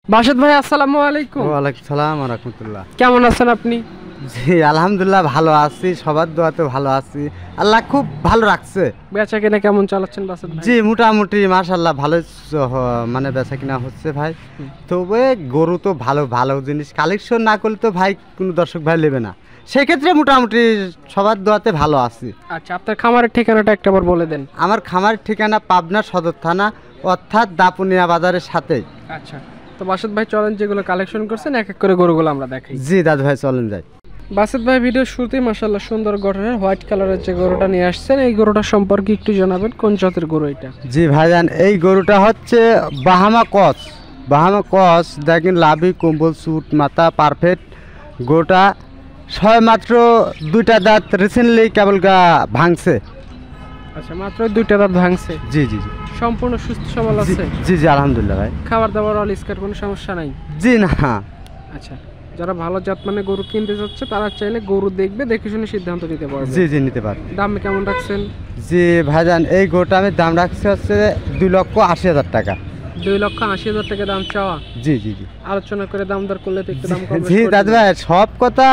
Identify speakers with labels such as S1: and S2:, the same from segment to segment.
S1: বাসাদ ভাই আসসালামু আলাইকুম।
S2: ওয়ালাইকুম সালাম ওয়া রাহমাতুল্লাহ।
S1: কেমন আছেন আপনি?
S2: জি আলহামদুলিল্লাহ ভালো আছি, সবার দোয়াতে ভালো আছি, আল্লাহ খুব ভালো রাখছে।
S1: বেচা কিনা কেমন চালাচ্ছেন বাসাদ ভাই?
S2: জি মোটামুটি মাশাআল্লাহ ভালো মানে বেচা কিনা হচ্ছে ভাই। তবে গরু তো ভালো ভালো জিনিস কালেকশন না করলে তো ভাই কোনো দর্শক ভাই নেবে না, সেক্ষেত্রে মোটামুটি সবার দোয়াতে ভালো আছি।
S1: আচ্ছা, আপনার খামারের ঠিকানাটা একটাবার বলে দেন।
S2: আমার খামারের ঠিকানা পাবনা সদর থানা, অর্থাৎ দাপুনিয়া বাজারের সাথেই।
S1: আচ্ছা, তো বাসাদ ভাই চলেন যেগুলো কালেকশন করছেন এক এক করে গরুগুলো আমরা দেখাই।
S2: জি দাদু ভাই চলেন যাই।
S1: বাসাদ ভাই ভিডিও শুরুতেই মাশাআল্লাহ সুন্দর গঠনের হোয়াইট কালারের যে গরুটা নিয়ে আসছেন, এই গরুটা সম্পর্কে একটু জানাবেন, কোন জাতের গরু এটা?
S2: জি ভাইজান, এই গরুটা হচ্ছে বাহামা ক্রস। বাহামা ক্রস দেখেন, লাভি কম্বল সুট মাথা পারফেক্ট। গরুটা ছয় মাত্র দুইটা দাঁত রিসেন্টলি কেবল ভাঙছে।
S1: আচ্ছা, মাত্র দুইটা দাঁত ভাঙছে।
S2: জি জি জি
S1: সম্পূর্ণ সুস্থ সবল আছে?
S2: জি জি আলহামদুলিল্লাহ ভাই।
S1: খাবার দাবার অল স্কার কোনো সমস্যা নাই?
S2: জি না।
S1: আচ্ছা, যারা ভালো জাত মানে গরু কিনতে যাচ্ছে তারা চাইলে গরু দেখবে, দেখে শুনে সিদ্ধান্ত নিতে পারবে।
S2: জি জি নিতে পারবে।
S1: দাম কেমন রাখছেন?
S2: জি ভাইজান, এই গরুটা আমি দাম রাখছি হচ্ছে 2,80,000 টাকা।
S1: 2,80,000 টাকা দাম চাওয়া?
S2: জি জি জি
S1: আলোচনা করে দাম দর করলে তো একটু দাম কম।
S2: জি দাদু ভাই, সব কথা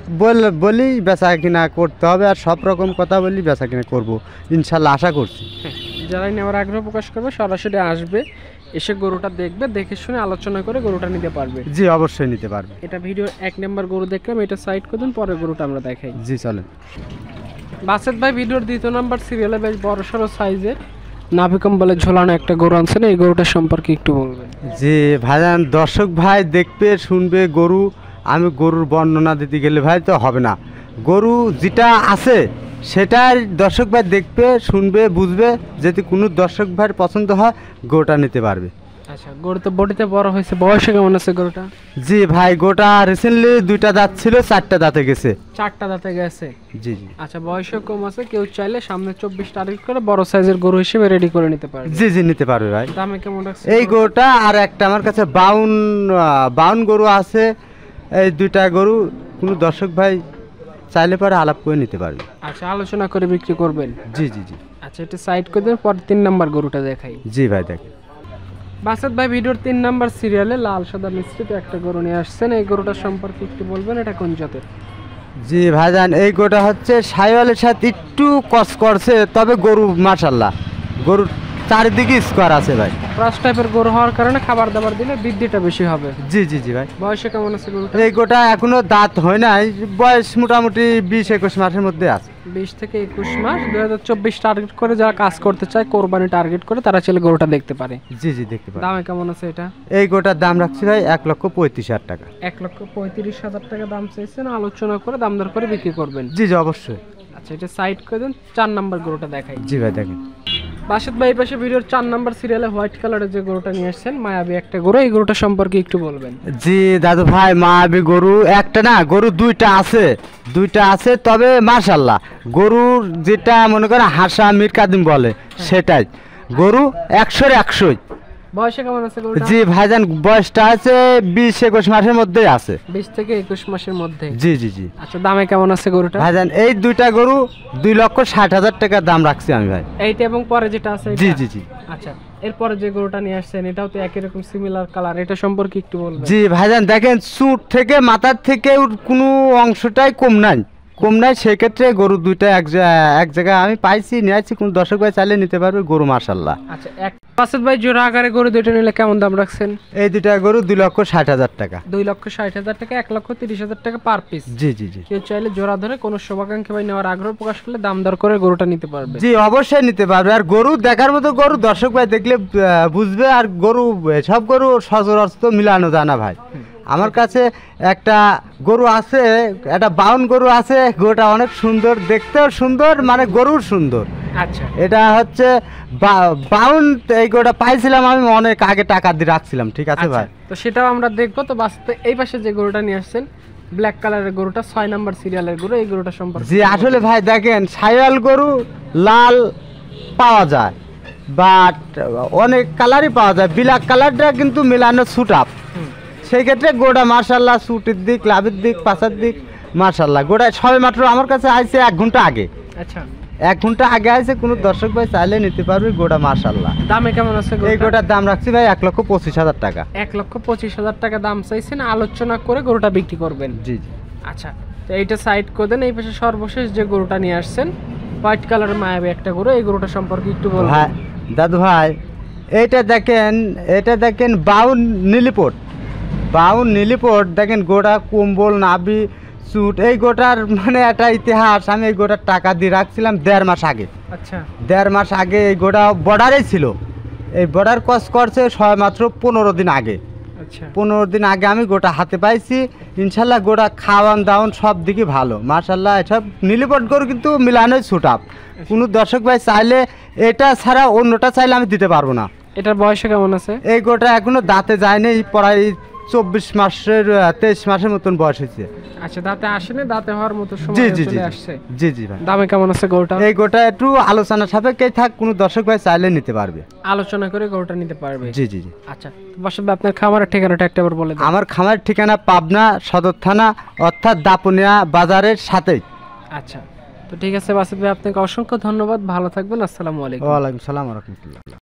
S2: বলি বেচা কিনা করতে হবে, আর সব রকম কথা বলি বেচা কিনা করবো ইনশাল্লাহ, আশা করছি।
S1: যারাই নেওয়ার আগ্রহ প্রকাশ করবে সরাসরি আসবে, এসে গরুটা দেখবে, দেখে শুনে আলোচনা করে গরুটা নিতে পারবে।
S2: জি অবশ্যই নিতে পারবে।
S1: এটা ভিডিও 1 নাম্বার গরু দেখলাম, এটা সাইড করে দিন, পরের গরুটা আমরা দেখাই।
S2: জি চলেন।
S1: বাসেদ ভাই ভিডিওর 2 নাম্বার সিরিয়ালে বেশ বড় সড়ো সাইজের নাভিকম বলে ঝোলানো একটা গরু আনছেন, এই গরুটার সম্পর্কে একটু বলবেন।
S2: জি ভাইজান, দর্শক ভাই দেখবে শুনবে গরু, আমি গরুর বর্ণনা দিতে গেলে ভাই তো হবে না। গরু যেটা আছে সেটাই দর্শক ভাই দেখবে শুনবে বুঝবে, যদি কোনো দর্শক ভাইয়ের পছন্দ হয় গরুটা নিতে পারবে।
S1: আচ্ছা, গরু তো বডিতে বড় হয়েছে, বয়সে কেমন আছে গরুটা?
S2: জি ভাই, গোটা রিসেন্টলি 2টা দাঁত ছিল, 4টা দাঁতে গেছে।
S1: 4টা দাঁতে গেছে।
S2: জি জি।
S1: আচ্ছা, বয়সও কম আছে, কেউ চাইলে সামনে 24 টার্গেট করে বড় সাইজের গরু হিসেবে রেডি করে নিতে পারবে।
S2: জি জি নিতে পারবে ভাই।
S1: দামে কেমন রাখছে
S2: এই গরুটা আর একটা আমার কাছে 52 গরু আছে। এই 2টা গরু কোনো দর্শক ভাই চাইলে পরে আলাপ করে নিতে পারবে।
S1: আচ্ছা, আলোচনা করে বিক্রি করবেন?
S2: জি জি জি।
S1: আচ্ছা, এটা সাইড করে দেন, পরে 3 নাম্বার গরুটা দেখাই।
S2: জি ভাই দেখেন।
S1: বাসাদ ভাই ভিডিওর 3 নাম্বার সিরিয়ালে লাল সাদা মিশ্রিত একটা গরু নিয়ে আসছেন, এই গরুটার সম্পর্কে একটু বলবেন, এটা কোন জাতের?
S2: জি ভাইজান, এই গরুটা হচ্ছে সাইওয়ালের সাথে একটু কস করছে, তবে গরু মাশাআল্লাহ গরুর চারিদিকে স্কোয়ার আছে ভাই।
S1: ক্রস টাইপের গরু হওয়ার কারণে খাবার দাবার দিলে বৃদ্ধিটা বেশি হবে।
S2: জি জি জি ভাই।
S1: বয়সে কেমন আছে গরুটা?
S2: এই গরুটা এখনো দাঁত হয় নাই, বয়স মোটামুটি 20-21 মাসের মধ্যে আছে।
S1: 20 থেকে 21 মাস। 2024 টার্গেট করে যারা কাজ করতে চায়, কোরবানি টার্গেট করে, তারা চাইলে গরুটা দেখতে পারে।
S2: জি জি দেখতে পারে।
S1: দামে কেমন আছে এটা?
S2: এই গরুটার দাম রাখছি ভাই 1,35,000 টাকা।
S1: 1,35,000 টাকা দাম চাইছেন, আলোচনা করে দাম দর করে বিক্রি করবেন?
S2: জি জি অবশ্যই।
S1: আচ্ছা, এটা সাইড করে দেন, 4 নাম্বার গরুটা দেখাই।
S2: জি ভাই দেখেন।
S1: বাসাদ ভাই পাশে ভিডিওর 4 নাম্বার সিরিয়ালে হোয়াইট কালারের যে গরুটা নিয়ে আসছেন, মায়াবী একটা গরু, এই গরুটা সম্পর্কে একটু বলবেন।
S2: জি দাদু ভাই, মায়াবী গরু একটা না, গরু 2টা আছে, তবে মাশাআল্লাহ গরুর যেটা মনে করেন হাসা মীর কাদিম বলে সেটাই, গরু 100-এর 100।
S1: বয়সে কেমন আছে গরুটা?
S2: জি ভাইজান, বয়সটা আছে 20-21 মাসের মধ্যেই আছে।
S1: 20 থেকে 21 মাসের মধ্যে।
S2: জি জি জি।
S1: আচ্ছা, দামে কেমন আছে গরুটা?
S2: ভাইজান, এই 2টা গরু 2,60,000 টাকা দাম রাখছি আমি ভাই।
S1: এইটা এবং পরে যেটা আছে
S2: জি জি জি।
S1: আচ্ছা, এরপরে যে গরুটা নিয়ে আসছেন এটাও তো একই রকম সিমিলার কালার, এটা সম্পর্কে একটু বলবেন।
S2: জি ভাইজান দেখেন, চুট থেকে মাথার থেকে কোনো অংশটাই কম নাই, সেক্ষেত্রে গরু 2টা এক জায়গায় আমি পাইছি, নিয়ে আসছি, কোনো দর্শক ভাই চাইলে নিতে পারবে, গরু মাশাআল্লাহ।
S1: আচ্ছা, বাসাদ ভাই জোড়া আকারে গরু 2টা নিলে কেমন দাম রাখছেন?
S2: এই 2টা গরু 2,60,000 টাকা।
S1: 2,60,000 টাকা, 1,30,000 টাকা পার পিস।
S2: জি জি জি।
S1: কেউ চাইলে জোড়া ধরে কোনো শুভাকাঙ্ক্ষী ভাই নেওয়ার আগ্রহ প্রকাশ করলে দাম দর করে গরুটা নিতে পারবে?
S2: জি অবশ্যই নিতে পারবে, আর গরু দেখার মতো গরু দর্শক ভাই দেখলে বুঝবে, আর গরু সব গরু সচরাচর মিলানো যায় না ভাই। আমার কাছে একটা গরু আছে, একটা 52 গরু আছে, গরুটা অনেক সুন্দর, দেখতেও সুন্দর, মানে গরুর সুন্দর।
S1: আচ্ছা,
S2: এটা হচ্ছে 52, এই গরুটা পাইছিলাম আমি অনেক আগে, টাকা দিয়ে রাখছিলাম, ঠিক আছে ভাই।
S1: তো সেটাও আমরা দেখবো। তো বাসতে এই পাশে যে গরুটা নিয়ে আসছেন ব্ল্যাক কালারের গরুটা 6 নাম্বার সিরিয়ালের গরু, এই গরুটা সম্পর্কে?
S2: জি আসলে ভাই দেখেন, সাইওয়াল গরু লাল পাওয়া যায়, বাট অনেক কালারই পাওয়া যায়, ব্ল্যাক কালারটা কিন্তু মিলানো সুট আপ, সেই ক্ষেত্রে গোটা মাশাআল্লাহ সুটের দিক, লাভের দিক, পাশার দিক মাশাআল্লাহ। গোটা সবে মাত্র আমার কাছে আইছে 1 ঘন্টা আগে।
S1: আচ্ছা,
S2: 1 ঘন্টা আগে আছে, কোনো দর্শক ভাই চাইলে নিতে পারবে গোটা মাশাআল্লাহ।
S1: দামে কেমন আছে
S2: এই গোটার দাম রাখছি ভাই 1,25,000 টাকা।
S1: 1,25,000 টাকা দাম চাইছেন, আলোচনা করে গরুটা বিক্রি করবেন।
S2: জি জি।
S1: আচ্ছা, তো এইটা সাইড করে দেন। এই পাশে সর্বশেষ যে গরুটা নিয়ে আসছেন, হোয়াইট কালারের মায়াবী একটা গরু, এই গরুটা সম্পর্কে একটু বলবেন।
S2: ভাই দাদু ভাই, এটা দেখেন বাউন নীলিপট দেখেন, গোটা কম্বল নাভি চুট, এই গোটার মানে একটা ইতিহাস। আমি এই গোটার টাকা দিয়ে রাখছিলাম 1.5 মাস আগে।
S1: আচ্ছা,
S2: 1.5 মাস আগে এই গোটা বর্ডারেই ছিল। এই বর্ডার ক্রস করছে মাত্র 15 দিন আগে।
S1: আচ্ছা,
S2: 15 দিন আগে আমি গোটা হাতে পাইছি। ইনশাল্লাহ গোটা খাওয়ান দাওয়ান সব দিকে ভালো মাশাল্লাহ। এসব নীলিপট গরু কিন্তু মিলানোই ছুটাপ। কোনো দর্শক ভাই চাইলে এটা ছাড়া অন্যটা চাইলে আমি দিতে পারবো না।
S1: এটার বয়সে কেমন আছে?
S2: এই গোটা এখনো দাঁতে যায়নি, প্রায় 23 মাসের মতন বয়স হয়েছে।
S1: আচ্ছা, দাঁতে আসেনি, দাঁতে হওয়ার মতো
S2: জি
S1: সময়
S2: জি জি
S1: চলে আসছে।
S2: জি জি ভাই।
S1: দামে কেমন আছে গরুটা?
S2: এই গোটা একটু আলোচনা সাপেক্ষেই থাক, কোনো দর্শক ভাই চাইলে নিতে পারবে।
S1: আলোচনা করে গরুটা নিতে পারবে।
S2: জি জি জি।
S1: আচ্ছা, বাসাবে আপনার খামারের ঠিকানাটা একটাবার বলে দেন।
S2: আমার খামারের ঠিকানা পাবনা সদর থানা, অর্থাৎ দাপুনিয়া বাজারের সাথেই।
S1: আচ্ছা, তো ঠিক আছে বাসিত ভাই, আপনাকে অসংখ্য ধন্যবাদ, ভালো থাকবেন, আসসালামু আলাইকুম।
S2: ওয়ালাইকুম সালাম ওয়া রাহমাতুল্লাহ।